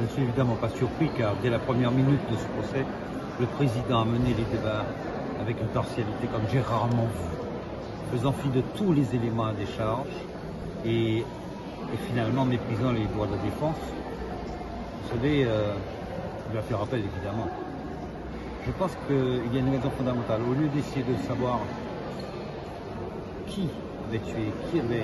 Je ne suis évidemment pas surpris car dès la première minute de ce procès, le président a mené les débats avec une partialité comme j'ai rarement vu, faisant fi de tous les éléments à décharge et finalement méprisant les droits de la défense. Vous savez, il va faire appel évidemment. Je pense qu'il y a une raison fondamentale. Au lieu d'essayer de savoir qui avait tué, qui avait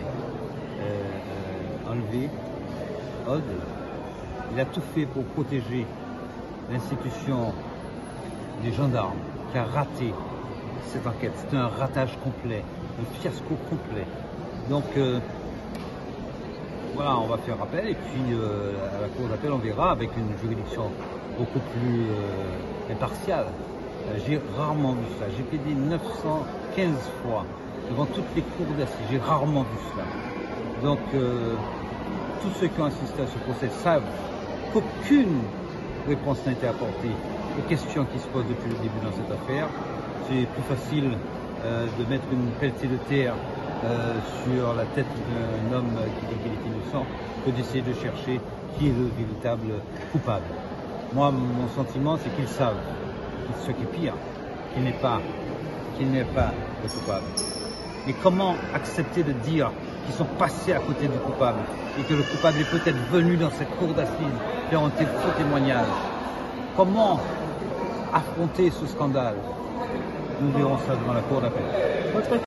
enlevé Odd, il a tout fait pour protéger l'institution des gendarmes qui a raté cette enquête. C'est un ratage complet, un fiasco complet. Donc voilà, on va faire appel et puis à la cour d'appel on verra avec une juridiction beaucoup plus impartiale. J'ai rarement vu cela. J'ai plaidé 915 fois devant toutes les cours d'assises. J'ai rarement vu cela. Donc tous ceux qui ont assisté à ce procès savent qu'aucune réponse n'a été apportée aux questions qui se posent depuis le début dans cette affaire. C'est plus facile de mettre une pelletée de terre sur la tête d'un homme qui dit qu'il est innocent que d'essayer de chercher qui est le véritable coupable. Moi, mon sentiment, c'est qu'ils savent, ce qui est pire, qu'il n'est pas le coupable. Mais comment accepter de dire qu'ils sont passés à côté du coupable et que le coupable est peut-être venu dans cette cour d'assises faire un faux témoignage? Comment affronter ce scandale? Nous verrons ça devant la cour d'appel.